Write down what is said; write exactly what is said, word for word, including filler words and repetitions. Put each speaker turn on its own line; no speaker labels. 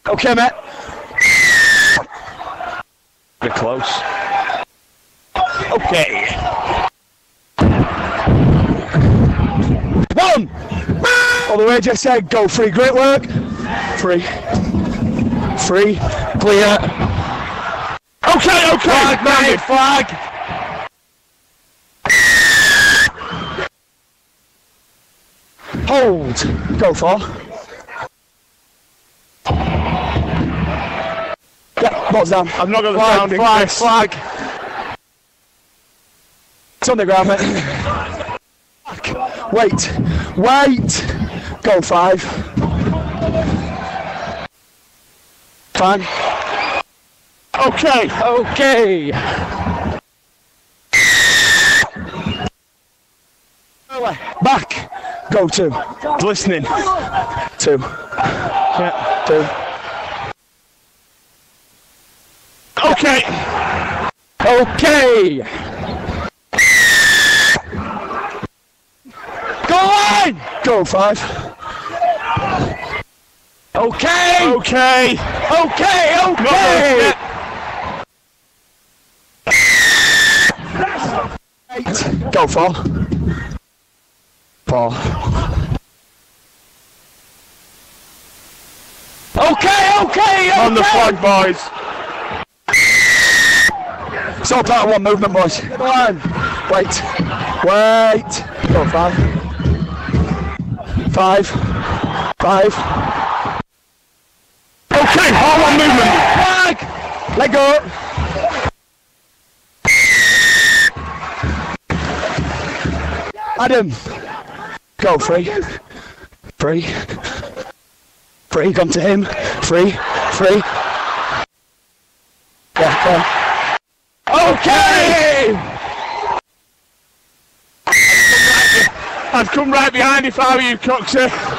Okay, mate.
Bit close.
Okay. One. All the way, just said, go free. Great work. Free. Free. Clear. Okay, okay.
Flag, mate, flag.
Hold. Go for. Yeah, ball's down.
I've not got the
flag,
sounding.
Flag,
Chris.
flag. It's on the ground, mate. Wait. Wait. Go five. Fine.
Okay.
Okay. Back. Go two.
Listening.
Two.
Yeah.
Two.
Okay.
Okay. Go on. Go five. Okay.
Okay.
Okay.
Not
Okay.
good.
Eight. Go four. Four. Okay. Okay. Okay.
On the flag, boys.
It's all part of one movement, boys. One. Wait. Wait. Go five. Five. Five.
Okay, all one movement.
Flag. Let go. Adam. Go free. Free. Free. Come to him. Free. Free. Yeah, go on. Okay!
I'd come right behind if I were you, Coxie.